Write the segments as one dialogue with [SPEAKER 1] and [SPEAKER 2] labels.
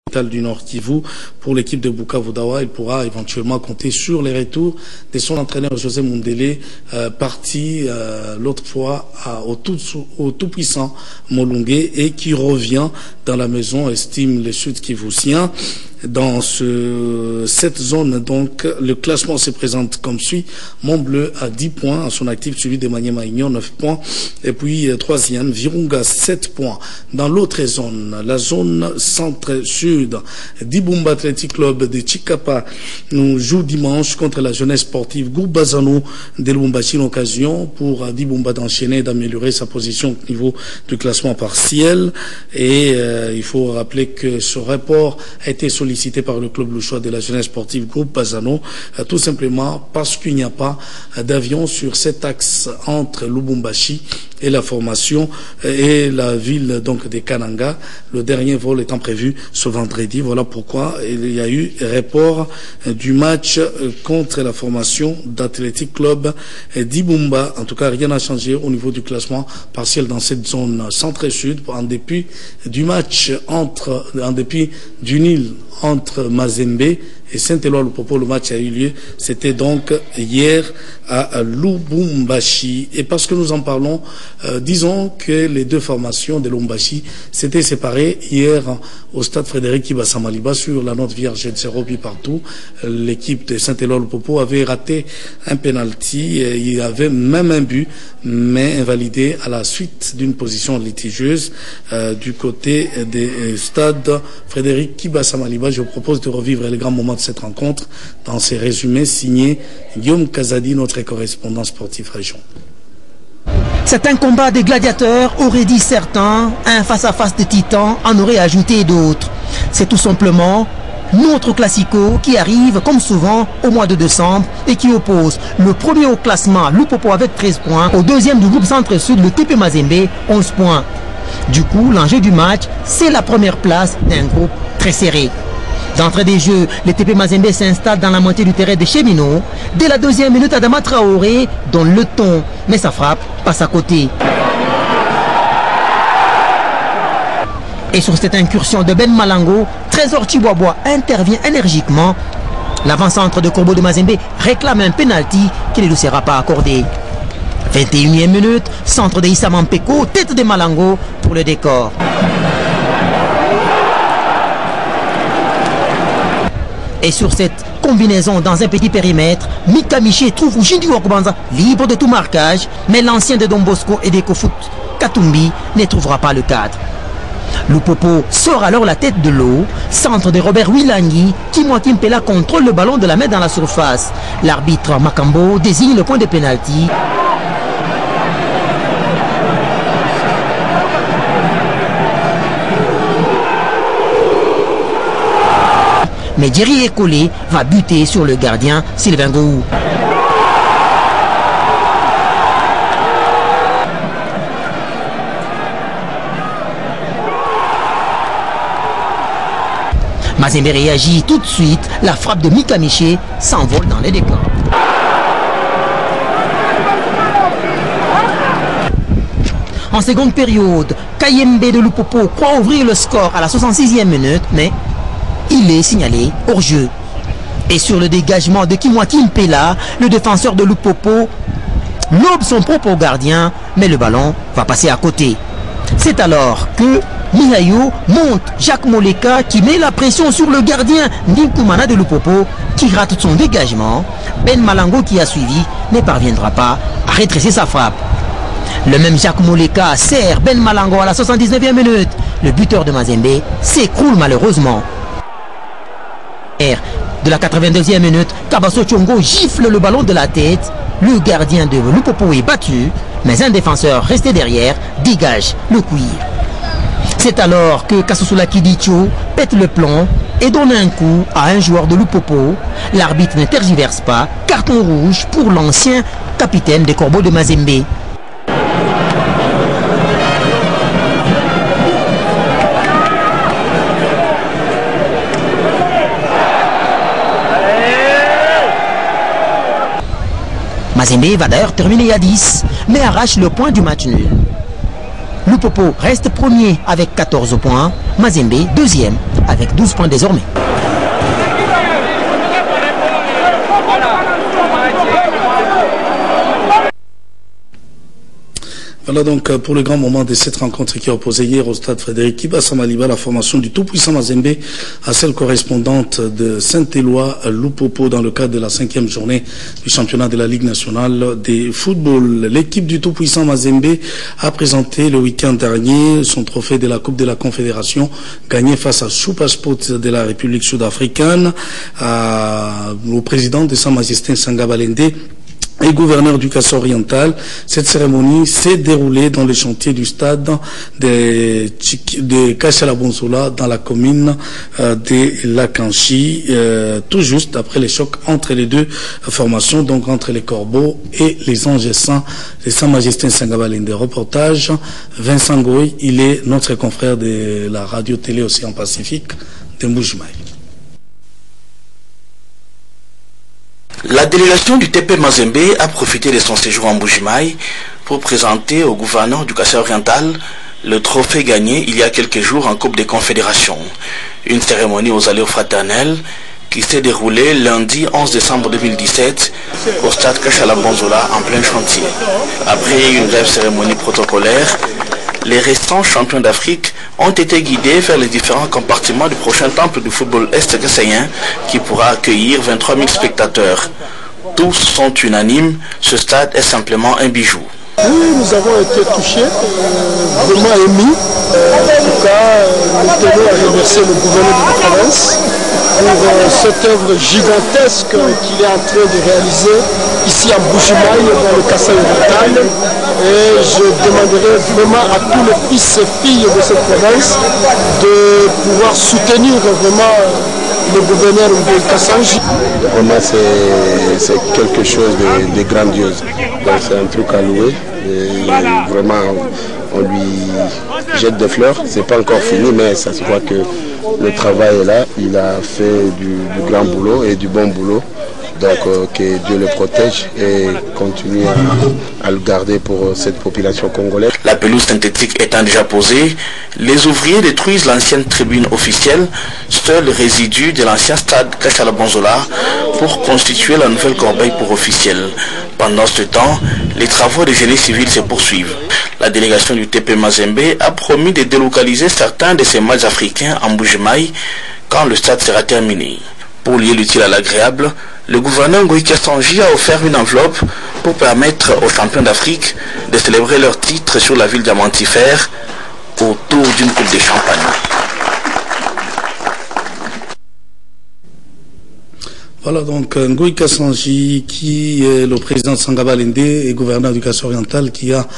[SPEAKER 1] du Nord Kivu. Pour l'équipe de Bukavu Dawa, il pourra éventuellement compter sur les retours de son entraîneur José Mundele, parti l'autre fois au tout puissant Molunge et qui revient dans la maison, estime les Sud-Kivusiens. Dans cette zone, donc, le classement se présente comme suit. Montbleu à 10 points à son actif, suivi de Maniema Union, 9 points. Et puis, troisième, Virunga, 7 points. Dans l'autre zone, la zone centre-sud, Dibumba Athletic Club de Chikapa nous joue dimanche contre la jeunesse sportive Goubazano de Lubumbashi, une occasion pour Dibumba d'enchaîner et d'améliorer sa position au niveau du classement partiel. Et il faut rappeler que ce report a été sollicité par le club louchois de la jeunesse sportive Groupe Bazano, tout simplement parce qu'il n'y a pas d'avion sur cet axe entre Lubumbashi et la formation et la ville donc de Kananga, le dernier vol étant prévu ce vendredi. Voilà pourquoi il y a eu report du match contre la formation d'Athletic Club d'Ibumba. En tout cas, rien n'a changé au niveau du classement partiel dans cette zone centre-sud, en dépit du match en dépit du nil entre Mazembe et Saint-Éloi Lupopo. Le match a eu lieu, c'était donc hier à Lubumbashi. Et parce que nous en parlons, disons que les deux formations de Lubumbashi s'étaient séparées hier au stade Frédéric Kibasamaliba sur la note vierge de 0 buts partout. L'équipe de Saint-Éloi Lupopo avait raté un penalty, il y avait même un but, mais invalidé à la suite d'une position litigieuse du côté des stades Frédéric Kibasamaliba. Je vous propose de revivre les grands moments de cette rencontre dans ces résumés signés Guillaume Kazadi, notre correspondant sportif région.
[SPEAKER 2] C'est un combat des gladiateurs, aurait dit certains, un face-à-face de titans en aurait ajouté d'autres. C'est tout simplement notre classico qui arrive comme souvent au mois de décembre et qui oppose le premier au classement, Lupopo avec 13 points, au deuxième du groupe centre-sud, le TP Mazembe, 11 points. Du coup, l'enjeu du match, c'est la première place d'un groupe très serré. D'entrée des jeux, le TP Mazembe s'installe dans la moitié du terrain de Cheminot. Dès la deuxième minute, Adama Traoré donne le ton, mais sa frappe passe à côté. Et sur cette incursion de Ben Malango, Trésor Chiboaboa intervient énergiquement. L'avant-centre de Corbeau de Mazembe réclame un penalty qui ne lui sera pas accordé. 21e minute, centre de Issa Mampeko, tête de Malango pour le décor. Et sur cette combinaison dans un petit périmètre, Mika Miché trouve Ujindi Wakubanza libre de tout marquage, mais l'ancien de Don Bosco et d'Ecofoot, Katumbi, ne trouvera pas le cadre. Lupopo sort alors la tête de l'eau, centre de Robert Wilangi, qui Mpela contrôle le ballon de la main dans la surface. L'arbitre Makambo désigne le point de pénalty. Mais Jerry Ekolé va buter sur le gardien Sylvain Gou. Mazembe réagit tout de suite, la frappe de Mika Miché s'envole dans les décors. En seconde période, Kayembe de Lupopo croit ouvrir le score à la 66e minute, mais il est signalé hors jeu. Et sur le dégagement de Kimwaki Mpela, le défenseur de Lupopo lobe son propre gardien, mais le ballon va passer à côté. C'est alors que Mihayo monte Jacques Moleka qui met la pression sur le gardien Ndinkoumana de Lupopo qui rate son dégagement. Ben Malango qui a suivi ne parviendra pas à redresser sa frappe. Le même Jacques Moleka serre Ben Malango à la 79e minute. Le buteur de Mazembe s'écroule malheureusement. De la 82e minute, Kabaso Chongo gifle le ballon de la tête. Le gardien de Lupopo est battu, mais un défenseur resté derrière dégage le cuir. C'est alors que Kasusula Kidicho pète le plomb et donne un coup à un joueur de Lupopo. L'arbitre ne tergiverse pas, carton rouge pour l'ancien capitaine des Corbeaux de Mazembe. Mazembe va d'ailleurs terminer à 10, mais arrache le point du match nul. Lupopo reste premier avec 14 points, Mazembe deuxième avec 12 points désormais.
[SPEAKER 1] Voilà donc pour le grand moment de cette rencontre qui a opposé hier au stade Frédéric Kibassa Maliba la formation du tout-puissant Mazembe à celle correspondante de Saint-Éloi Lupopo dans le cadre de la 5e journée du championnat de la Ligue nationale de football. L'équipe du tout-puissant Mazembe a présenté le week-end dernier son trophée de la Coupe de la Confédération gagné face à Supersport de la République sud-africaine, au président de Sa Majesté Sanga Balende et gouverneur du Kassai oriental. Cette cérémonie s'est déroulée dans le chantier du stade de Kashala-Bonsola dans la commune de Lakanchi, tout juste après les chocs entre les deux formations, donc entre les Corbeaux et les Anges Saints de Sa Majesté Sangabalende. Reportage Vincent Goy, il est notre confrère de la radio-télé Océan Pacifique de Mbujimaï.
[SPEAKER 3] La délégation du TP Mazembe a profité de son séjour en Mbujimaï pour présenter au gouverneur du Kassai oriental le trophée gagné il y a quelques jours en Coupe des Confédérations. Une cérémonie aux allures fraternelles qui s'est déroulée lundi 11 décembre 2017 au stade Kashala-Bonsola en plein chantier. Après une brève cérémonie protocolaire, les restants champions d'Afrique ont été guidés vers les différents compartiments du prochain temple du football est-kassaïen qui pourra accueillir 23 000 spectateurs. Tous sont unanimes, ce stade est simplement un bijou.
[SPEAKER 4] Oui, nous avons été touchés, vraiment émis. En tout cas, nous tenons à remercier le gouverneur de la province pour cette œuvre gigantesque qu'il est en train de réaliser ici à Mbujimaï, dans le Kassai oriental. Et je demanderai vraiment à tous les fils et filles de cette province de pouvoir soutenir vraiment le gouverneur de Kassanji.
[SPEAKER 5] Vraiment, c'est quelque chose de grandiose. Donc c'est un truc à louer. Et vraiment, on lui jette des fleurs. C'est pas encore fini, mais ça se voit que le travail est là. Il a fait du grand boulot et du bon boulot. Donc que Dieu le protège et continue à le garder pour cette population congolaise.
[SPEAKER 3] La pelouse synthétique étant déjà posée, les ouvriers détruisent l'ancienne tribune officielle, seul résidu de l'ancien stade Kashala-Bonsola, pour constituer la nouvelle corbeille pour officielle. Pendant ce temps, les travaux de génie civil se poursuivent. La délégation du TP Mazembe a promis de délocaliser certains de ces matchs africains en Mbujimaï quand le stade sera terminé. Pour lier l'utile à l'agréable, le gouverneur Ngoï Kassanji a offert une enveloppe pour permettre aux champions d'Afrique de célébrer leur titre sur la ville diamantifère autour d'une coupe de champagne.
[SPEAKER 1] Voilà donc Ngoï Kassanji qui est le président de Sanga Balende et gouverneur du Kassai oriental qui a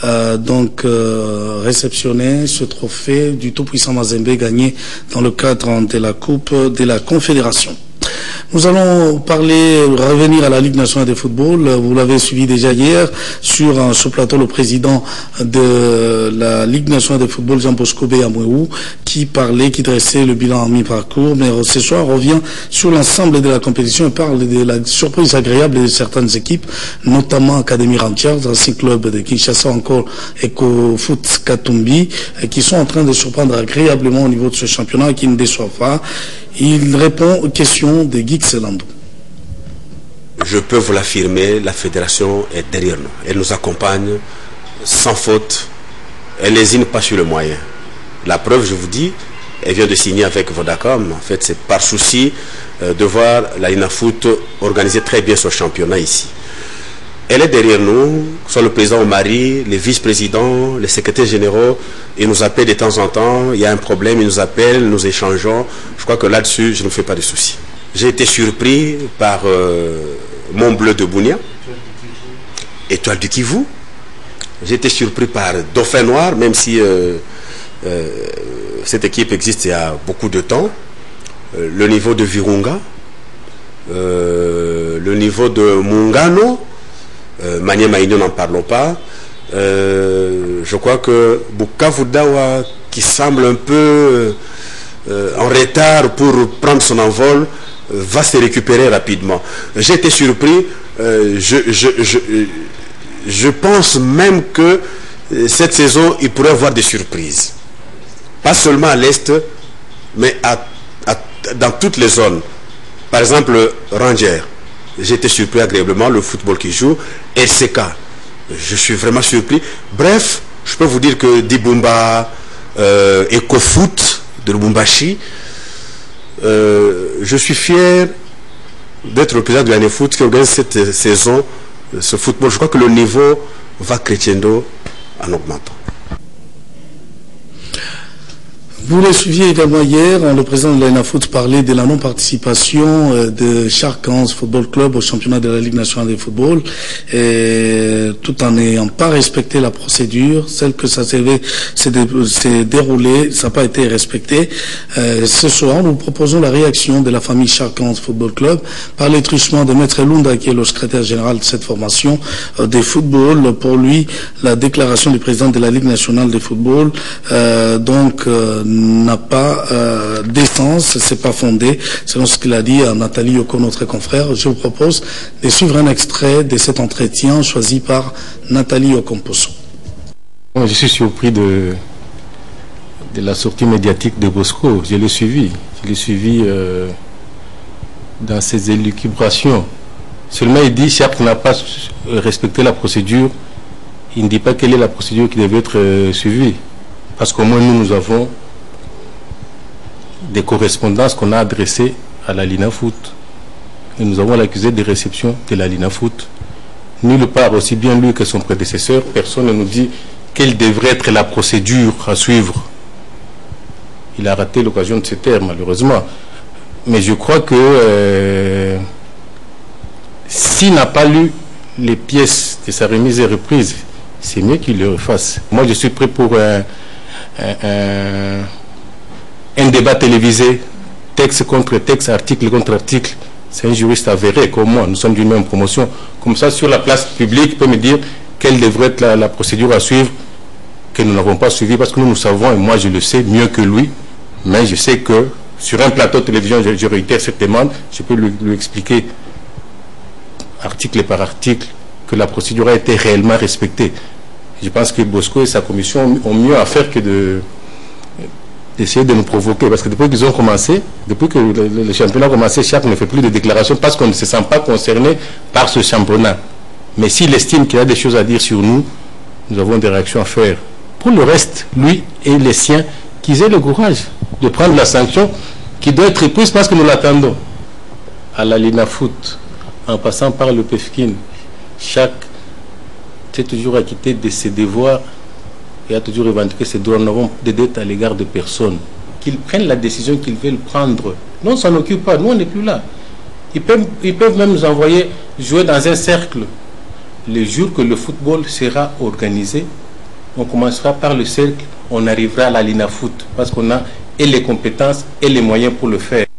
[SPEAKER 1] réceptionné ce trophée du tout-puissant Mazembe gagné dans le cadre de la Coupe de la Confédération. Nous allons revenir à la Ligue nationale de football. Vous l'avez suivi déjà hier sur ce plateau, le président de la Ligue nationale de football, Jean Bosco Béamouéou, qui dressait le bilan en mi-parcours. Mais ce soir, on revient sur l'ensemble de la compétition et parle de la surprise agréable de certaines équipes, notamment Académie Rantiers, ancien club de Kinshasa, encore Eco Foot Katumbi, qui sont en train de surprendre agréablement au niveau de ce championnat qui ne déçoit pas. Il répond aux questions de Guy Xelando.
[SPEAKER 6] Je peux vous l'affirmer, la fédération est derrière nous. Elle nous accompagne sans faute. Elle n'hésite pas sur le moyen. La preuve, je vous dis, elle vient de signer avec Vodacom. En fait, c'est par souci de voir la Linafoot organiser très bien son championnat ici. Elle est derrière nous, soit le président Omari, les vice-présidents, les secrétaires généraux. Ils nous appellent de temps en temps, il y a un problème, ils nous appellent, nous échangeons. Je crois que là-dessus, je ne me fais pas de soucis. J'ai été surpris par Mont Bleu de Bounia, Étoile du Kivu. J'ai été surpris par Dauphin Noir, même si cette équipe existe il y a beaucoup de temps. Le niveau de Virunga, le niveau de Mungano, Maniema Inyo, n'en parlons pas. Je crois que Bukavu Dawa, qui semble un peu en retard pour prendre son envol, va se récupérer rapidement. J'ai été surpris. Je pense même que cette saison, il pourrait y avoir des surprises. Pas seulement à l'Est, mais dans toutes les zones. Par exemple, Ranger, j'ai été surpris agréablement, le football qui joue, LCK, je suis vraiment surpris. Bref, je peux vous dire que Dibumba, EcoFoot de Lubumbashi, je suis fier d'être le président de l'ANEFoot qui organise cette saison, ce football. Je crois que le niveau va crescendo en augmentant.
[SPEAKER 1] Vous le suiviez également hier, le président de l'ANEFoot parlait de la non-participation de Charcans Football Club au championnat de la Ligue nationale de football, tout en n'ayant pas respecté la procédure, celle que ça s'est déroulée, ça n'a pas été respecté. Ce soir, nous proposons la réaction de la famille Charcans Football Club par les truchements de Maître Lunda, qui est le secrétaire général de cette formation de football. Pour lui, la déclaration du président de la Ligue nationale de football, n'a pas d'essence, c'est pas fondé, selon ce qu'il a dit à Nathalie Yoko, notre confrère. Je vous propose de suivre un extrait de cet entretien choisi par Nathalie Yokomposo.
[SPEAKER 7] Je suis surpris de la sortie médiatique de Bosco. Je l'ai suivi dans ses élucubrations. Seulement il dit Charles n'a pas respecté la procédure. Il ne dit pas quelle est la procédure qui devait être suivie. Parce qu'au moins nous avons des correspondances qu'on a adressées à la LINAFoot. Et nous avons l'accusé de réception de la LINAFoot. Nulle part, aussi bien lui que son prédécesseur, personne ne nous dit quelle devrait être la procédure à suivre. Il a raté l'occasion de se taire, malheureusement. Mais je crois que s'il n'a pas lu les pièces de sa remise et reprise, c'est mieux qu'il le refasse. Moi, je suis prêt pour un débat télévisé, texte contre texte, article contre article. C'est un juriste avéré comme moi, nous sommes d'une même promotion. Comme ça, sur la place publique, il peut me dire quelle devrait être la procédure à suivre que nous n'avons pas suivie, parce que nous savons, et moi je le sais mieux que lui, mais je sais que sur un plateau de télévision, je réitère cette demande, je peux lui expliquer article par article que la procédure a été réellement respectée. Je pense que Bosco et sa commission ont mieux à faire que d'essayer de nous provoquer. Parce que depuis qu'ils ont commencé, depuis que le championnat a commencé, chaque ne fait plus de déclarations parce qu'on ne se sent pas concerné par ce championnat. Mais s'il estime qu'il y a des choses à dire sur nous, nous avons des réactions à faire. Pour le reste, lui et les siens, qu'ils aient le courage de prendre la sanction qui doit être prise parce que nous l'attendons. À la LINAFoot, en passant par le PEFKIN, chaque s'est toujours acquitté de ses devoirs et a toujours revendiqué ses droits. Nous n'avons de dette à l'égard de personne. Qu'ils prennent la décision qu'ils veulent prendre. Non, ça n'occupe pas. Nous, on n'est plus là. Ils peuvent même nous envoyer jouer dans un cercle. Le jour que le football sera organisé, on commencera par le cercle, on arrivera à la LINAFoot parce qu'on a et les compétences et les moyens pour le faire.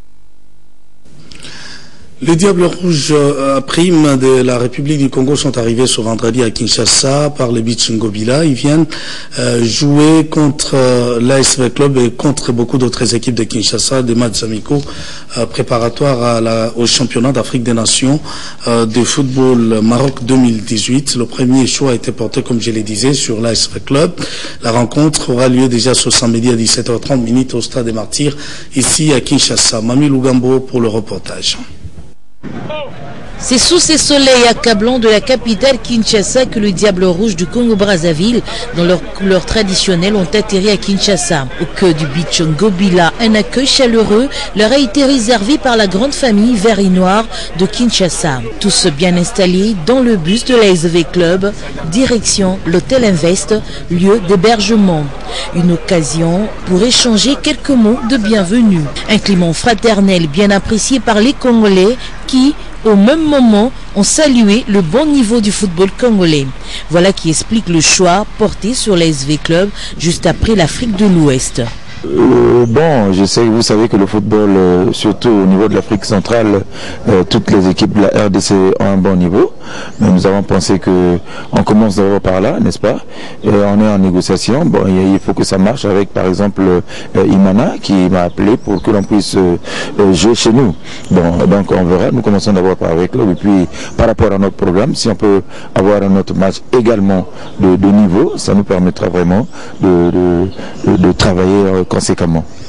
[SPEAKER 1] Les Diables Rouges prime de la République du Congo sont arrivés ce vendredi à Kinshasa par les Beach Ngobila. Ils viennent jouer contre l'ASV Club et contre beaucoup d'autres équipes de Kinshasa, des matchs amicaux préparatoires au championnat d'Afrique des Nations de football Maroc 2018. Le premier choix a été porté, comme je le disais, sur l'ASV Club. La rencontre aura lieu déjà ce samedi à 17h30 au Stade des Martyrs, ici à Kinshasa. Mami Lugambo pour le reportage.
[SPEAKER 8] C'est sous ces soleils accablants de la capitale Kinshasa que les Diables Rouges du Congo-Brazzaville, dans leur couleur traditionnelle, ont atterri à Kinshasa. Au cœur du beach Ngobila, un accueil chaleureux leur a été réservé par la grande famille vert et noir de Kinshasa. Tous bien installés dans le bus de l'ASV Club, direction l'hôtel Invest, lieu d'hébergement. Une occasion pour échanger quelques mots de bienvenue. Un climat fraternel bien apprécié par les Congolais qui, au même moment, ont salué le bon niveau du football congolais. Voilà qui explique le choix porté sur l'ASV Club juste après l'Afrique de l'Ouest.
[SPEAKER 9] Bon, vous savez que le football, surtout au niveau de l'Afrique centrale, toutes les équipes de la RDC ont un bon niveau. Mais nous avons pensé que on commence d'abord par là, n'est-ce pas? Et on est en négociation. Bon, il faut que ça marche avec, par exemple, Imana qui m'a appelé pour que l'on puisse jouer chez nous. Bon, donc on verra. Nous commençons d'abord avec eux. Et puis, par rapport à notre programme, si on peut avoir un autre match également de niveau, ça nous permettra vraiment de travailler conséquemment.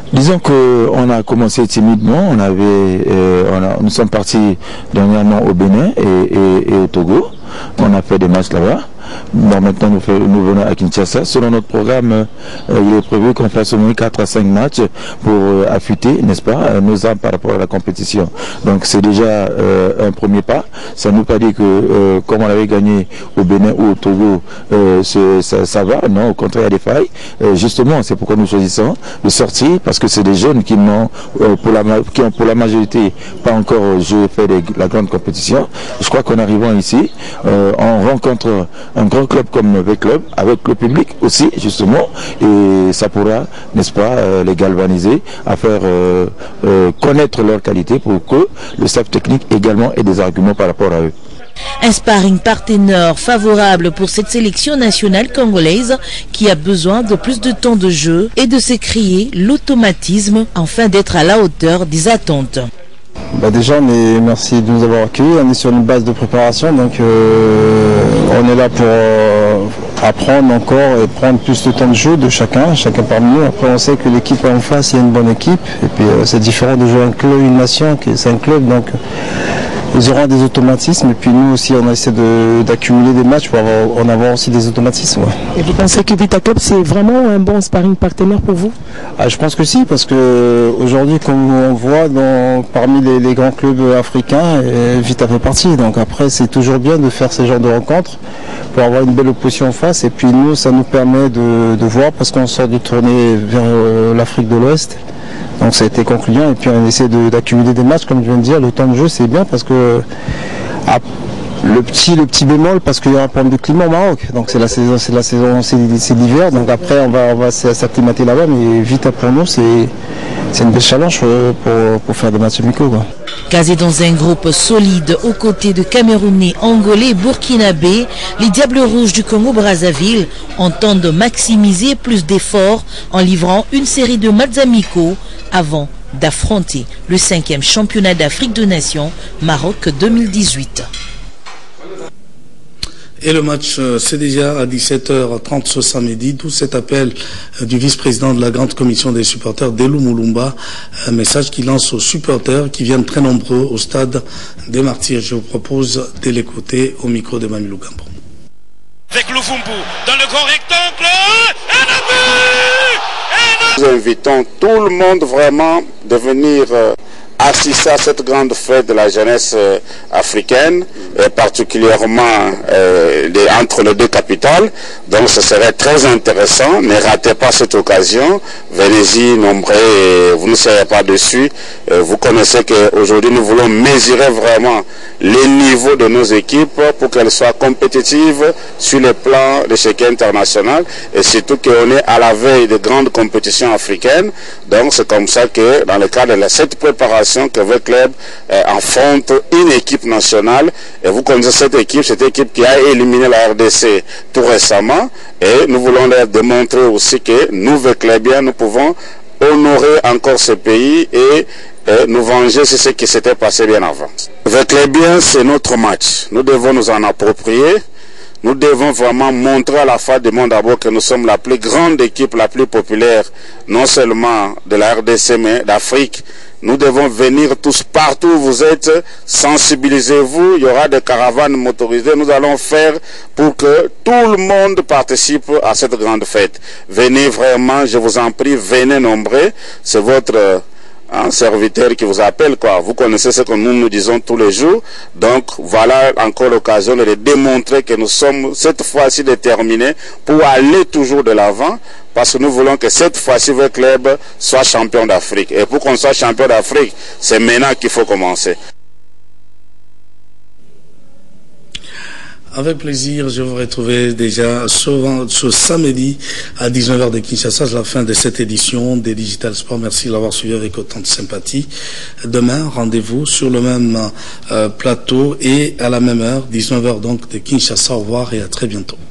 [SPEAKER 9] Disons qu'on a commencé timidement, nous sommes partis dernièrement au Bénin et au Togo, on a fait des matchs là-bas. Bon, maintenant nous venons à Kinshasa. Selon notre programme, il est prévu qu'on fasse au moins 4 à 5 matchs pour affûter, n'est-ce pas, nos armes par rapport à la compétition. Donc c'est déjà un premier pas. Ça ne veut pas dire que comme on avait gagné au Bénin ou au Togo, ça va. Non, au contraire, il y a des failles. Justement, c'est pourquoi nous choisissons de sortir, parce que c'est des jeunes qui ont pour la majorité pas encore fait la grande compétition. Je crois qu'en arrivant ici, on rencontre un grand club comme V-Club, avec le public aussi, justement, et ça pourra, n'est-ce pas, les galvaniser, à faire connaître leur qualité pour que le staff technique également ait des arguments par rapport à eux.
[SPEAKER 8] Un sparring partenaire favorable pour cette sélection nationale congolaise qui a besoin de plus de temps de jeu et de se créer l'automatisme afin d'être à la hauteur des attentes.
[SPEAKER 10] Déjà, merci de nous avoir accueillis. On est sur une base de préparation, donc on est là pour apprendre encore et prendre plus de temps de jeu de chacun parmi nous. Après, on sait que l'équipe en face, il y a une bonne équipe. Et puis, c'est différent de jouer un club, une nation, c'est un club, donc ils auront des automatismes. Et puis nous aussi, on essaie d'accumuler des matchs pour en avoir aussi des automatismes. Ouais.
[SPEAKER 11] Et vous pensez que Vita Club, c'est vraiment un bon sparring partenaire pour vous?
[SPEAKER 10] Je pense que si, parce que aujourd'hui, comme on voit parmi les grands clubs africains, Vita fait partie. Donc après, c'est toujours bien de faire ce genre de rencontres pour avoir une belle opposition en face. Et puis nous, ça nous permet de voir, parce qu'on sort de tournée vers l'Afrique de l'Ouest. Donc ça a été concluant, et puis on essaie d'accumuler des matchs, comme je viens de dire. Le temps de jeu, c'est bien, parce que le petit bémol, parce qu'il y a un problème de climat au Maroc. Donc c'est l'hiver. Donc après on va s'acclimater là-bas, mais vite après nous, c'est une belle challenge pour faire des matchs amicaux.
[SPEAKER 8] Casés dans un groupe solide aux côtés de Camerounais, Angolais et Burkinabés, les Diables Rouges du Congo-Brazzaville entendent maximiser plus d'efforts en livrant une série de matchs amicaux avant d'affronter le 5e championnat d'Afrique de Nations Maroc 2018.
[SPEAKER 1] Et le match, c'est déjà à 17h30 ce samedi, d'où cet appel du vice-président de la grande commission des supporters, Delou Moulumba, un message qu'il lance aux supporters qui viennent très nombreux au stade des Martyrs. Je vous propose de l'écouter au micro de Mamilou Gambo.
[SPEAKER 12] Avec Louvumbu dans le grand rectangle, et le but!
[SPEAKER 5] Nous invitons tout le monde vraiment de venir assister à cette grande fête de la jeunesse africaine, et particulièrement entre les deux capitales. Donc ce serait très intéressant. Ne ratez pas cette occasion. Venez-y nombreux et vous ne serez pas dessus. Vous connaissez qu'aujourd'hui nous voulons mesurer vraiment les niveaux de nos équipes pour qu'elles soient compétitives sur le plan de l'échec international, et surtout qu'on est à la veille de grandes compétitions africaines. Donc c'est comme ça que dans le cadre de cette préparation que votre club affronte une équipe nationale. Et vous connaissez cette équipe qui a éliminé la RDC tout récemment, et nous voulons leur démontrer aussi que nous, Veclébien, nous pouvons honorer encore ce pays et nous venger sur ce qui s'était passé bien avant. Veclébien, c'est notre match. Nous devons nous en approprier. Nous devons vraiment montrer à la face du monde d'abord que nous sommes la plus grande équipe, la plus populaire, non seulement de la RDC, mais d'Afrique. Nous devons venir tous partout où vous êtes, sensibilisez-vous, il y aura des caravanes motorisées, nous allons faire pour que tout le monde participe à cette grande fête. Venez vraiment, je vous en prie, venez nombreux, c'est votre serviteur qui vous appelle, quoi. Vous connaissez ce que nous disons tous les jours. Donc voilà encore l'occasion de démontrer que nous sommes cette fois-ci déterminés pour aller toujours de l'avant, parce que nous voulons que cette fois-ci votre club soit champion d'Afrique. Et pour qu'on soit champion d'Afrique, c'est maintenant qu'il faut commencer.
[SPEAKER 1] Avec plaisir, je vous retrouverai déjà ce samedi à 19h de Kinshasa, la fin de cette édition des Digital Sport. Merci de l'avoir suivi avec autant de sympathie. Demain, rendez-vous sur le même plateau et à la même heure, 19h donc de Kinshasa. Au revoir et à très bientôt.